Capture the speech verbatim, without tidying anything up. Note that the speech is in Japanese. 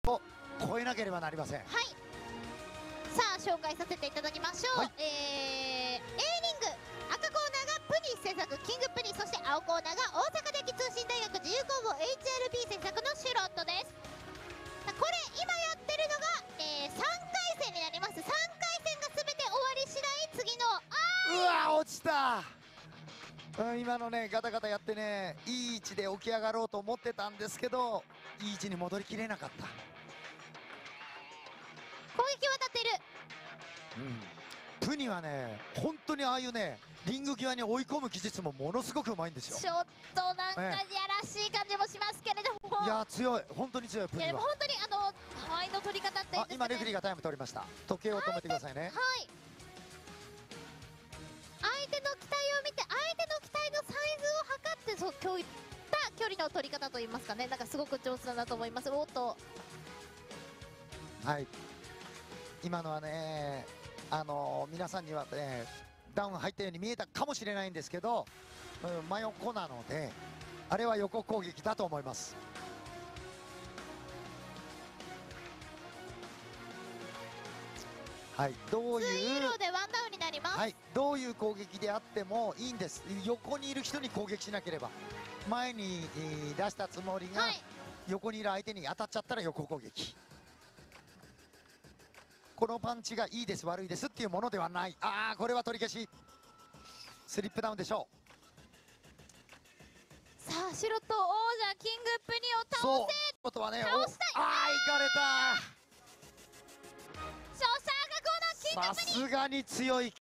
を超えなければなりません。 はい、さあ紹介させていただきましょう。はい、えー、A リング赤コーナーがプニ制作キングプニ、そして青コーナーが大阪電気通信大学自由工房 エイチアールビー 制作のシュロットです。これ今やってるのが、えー、さんかい戦になります。さんかい戦が全て終わり次第次のあーうわ落ちた。うん、今のねガタガタやってねいい位置で起き上がろうと思ってたんですけどいい位置に戻りきれなかった。 攻撃は当たっている。 うん、プニはね本当にああいうねリング際に追い込む技術もものすごくうまいんですよ。 ちょっとなんかやらしい感じもしますけれども、 いや強い、本当に強いプニは。 いやでも本当にあの間合いの取り方っていうんですかね。 今レフェリーがタイム取りました。時計を止めてくださいね。 はい、相手の機体を見て相手の機体のサイズを測ってそう今日言った距離の取り方といいますかね、なんかすごく上手だなと思います。おっと、 はい、今のはねあのー、皆さんにはねダウン入ったように見えたかもしれないんですけど、うん、真横なのであれは横攻撃だと思います。はい、どういうツーイエローでワンダウンになります。 はい、どういう攻撃であってもいいんです。横にいる人に攻撃しなければ、前に、えー、出したつもりが、はい、横にいる相手に当たっちゃったら横攻撃。このパンチがいいです悪いですっていうものではない。ああこれは取り消し、スリップダウンでしょう。さあシュロット王者キングプニを倒せ。そうことはね、 倒したい。 ああいかれた。 勝者がこのキングプニ、 さすがに強い。